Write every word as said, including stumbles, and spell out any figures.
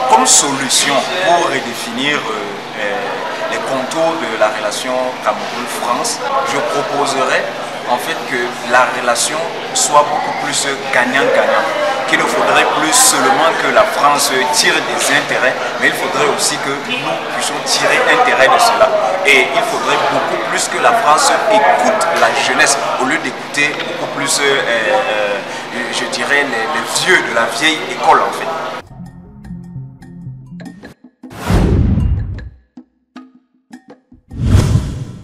comme solution pour redéfinir euh, les contours de la relation Cameroun-France, je proposerais en fait que la relation soit beaucoup plus gagnant-gagnant. Qu'il ne faudrait plus seulement que la France tire des intérêts, mais il faudrait aussi que nous puissions tirer intérêt de cela. Et il faudrait beaucoup plus que la France écoute la jeunesse au lieu d'écouter beaucoup plus, euh, euh, je dirais, les, les vieux de la vieille école en fait.